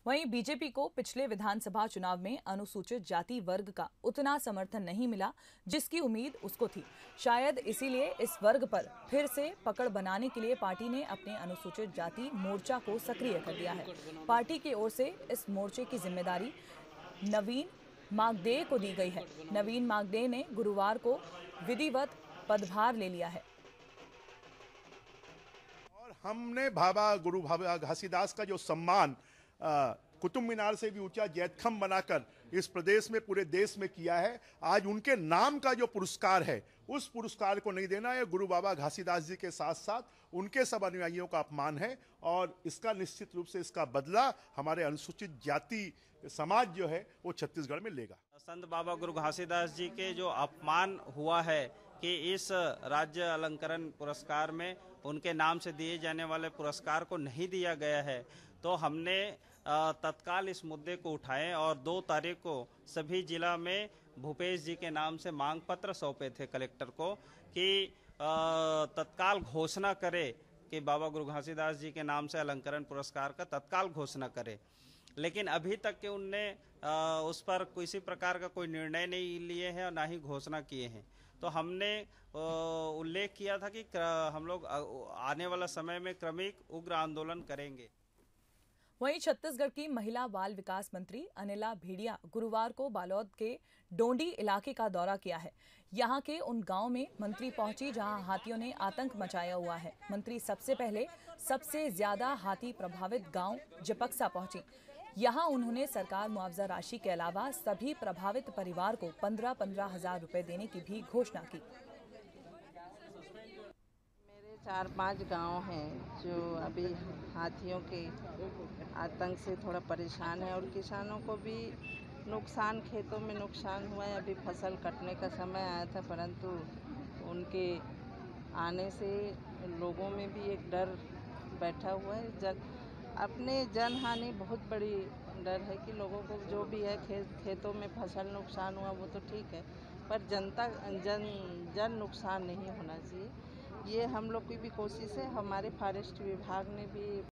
वहीं बीजेपी को पिछले विधानसभा चुनाव में अनुसूचित जाति वर्ग का उतना समर्थन नहीं मिला जिसकी उम्मीद उसको थी। शायद इसीलिए इस वर्ग पर फिर से पकड़ बनाने के लिए पार्टी ने अपने अनुसूचित जाति मोर्चा को सक्रिय कर दिया है। पार्टी की ओर से इस मोर्चे की जिम्मेदारी नवीन मागदे को दी गई है। नवीन मागदे ने गुरुवार को विधिवत पदभार ले लिया है। और हमने गुरु बाबा घासीदास का जो सम्मान कुतुब मीनार से भी ऊंचा जैतखम बनाकर इस प्रदेश में, पूरे देश में किया है, आज उनके नाम का जो पुरस्कार है उस पुरस्कार को नहीं देना, यह गुरु बाबा घासीदास जी के साथ साथ उनके सब अनुयायियों का अपमान है। और इसका निश्चित रूप से इसका बदला हमारे अनुसूचित जाति समाज जो है वो छत्तीसगढ़ में लेगा। संत बाबा गुरु घासीदास जी के जो अपमान हुआ है कि इस राज्य अलंकरण पुरस्कार में उनके नाम से दिए जाने वाले पुरस्कार को नहीं दिया गया है, तो हमने तत्काल इस मुद्दे को उठाए और 2 तारीख को सभी जिला में भूपेश जी के नाम से मांग पत्र सौंपे थे कलेक्टर को कि तत्काल घोषणा करे कि बाबा गुरु घासीदास जी के नाम से अलंकरण पुरस्कार का तत्काल घोषणा करे। लेकिन अभी तक के उनने उस पर किसी प्रकार का कोई निर्णय नहीं लिए हैं और ना ही घोषणा किए हैं। तो हमने उल्लेख किया था कि हम लोग आने वाला समय में क्रमिक उग्र आंदोलन करेंगे। वहीं छत्तीसगढ़ की महिला बाल विकास मंत्री अनिला भेड़िया गुरुवार को बालोद के डोंडी इलाके का दौरा किया है। यहां के उन गांव में मंत्री पहुंची जहां हाथियों ने आतंक मचाया हुआ है। मंत्री सबसे पहले सबसे ज्यादा हाथी प्रभावित गांव जपक्सा पहुंची। यहां उन्होंने सरकार मुआवजा राशि के अलावा सभी प्रभावित परिवार को 15-15 हजार रुपए देने की भी घोषणा की। 4-5 गांव हैं जो अभी हाथियों के आतंक से थोड़ा परेशान है और किसानों को भी नुकसान, खेतों में नुकसान हुआ है। अभी फसल कटने का समय आया था, परंतु उनके आने से लोगों में भी एक डर बैठा हुआ है। अपने जनहानि बहुत बड़ी डर है कि लोगों को जो भी है खेतों में फसल नुकसान हुआ वो तो ठीक है, पर जन नुकसान नहीं होना चाहिए। ये हम लोग की भी कोशिश है। हमारे फॉरेस्ट विभाग ने भी